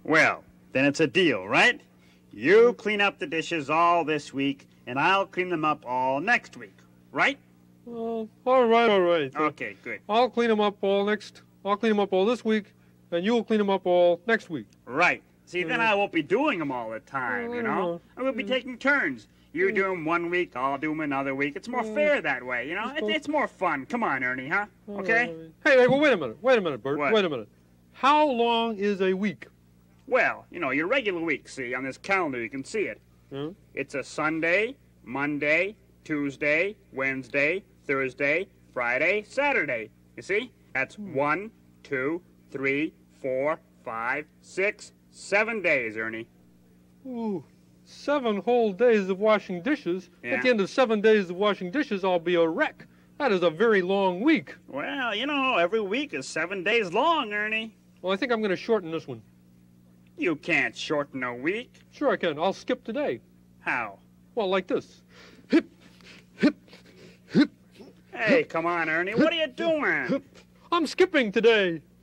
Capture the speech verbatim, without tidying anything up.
Well, then it's a deal, right? You clean up the dishes all this week, and I'll clean them up all next week, right? Uh, all right, all right. Okay, good. I'll clean them up all next. I'll clean them up all this week, and you'll clean them up all next week. Right. See, then I won't be doing them all the time, you know? I will be taking turns. You do them one week, I'll do them another week. It's more fair that way, you know? It, it's more fun. Come on, Ernie, huh? Okay? Hey, hey, well, wait a minute. Wait a minute, Bert. What? Wait a minute. How long is a week? Well, you know, your regular week, see, on this calendar you can see it. Hmm? It's a Sunday, Monday, Tuesday, Wednesday, Thursday, Friday, Saturday. You see? That's one, two, three, four, five, six, seven days, Ernie. Ooh, seven whole days of washing dishes. Yeah. At the end of seven days of washing dishes, I'll be a wreck. That is a very long week. Well, you know, every week is seven days long, Ernie. Well, I think I'm going to shorten this one. You can't shorten a week. Sure I can. I'll skip today. How? Well, like this. Hip, hip, hip. Hey, come on, Ernie. What are you doing? I'm skipping today.